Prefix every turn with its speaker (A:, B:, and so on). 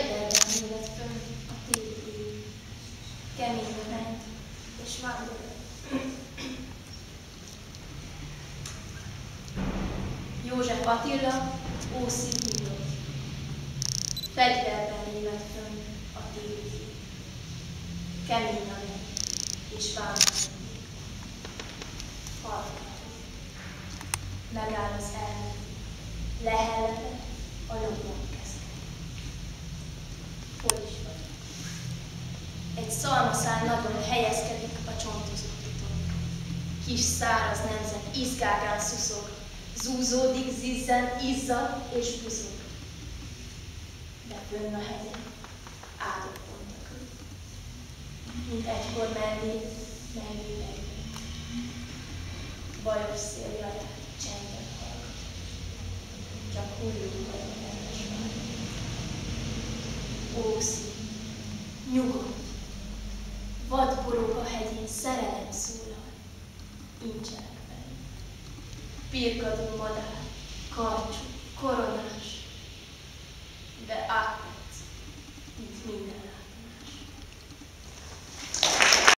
A: Fegyverben élet fönn a téli ég, kemény a ment, és vándor. József Attila, Ószín írott. Fegyverben élet fönn a téli ég, kemény a ment, és vándor. Megáll az elme, lehellepet a jobbnak kezd. Hol is vagy? Egy szalmaszál nagyon helyezkedik a csontozó titok. Kis száraz nemzet izgágán szuszog, zúzódik, zizzen, izzad és buzog. De fönn a hegyen áldott pontok, mint egykor mellé megint. Bajos szél jaját csendben hallgat, csak hullunk vagy a rendes vár. Ószín, nyugodt, vadborog a hegyén szerelem szólal, incselek felé. Pirkadó madár, karcsú, koronás,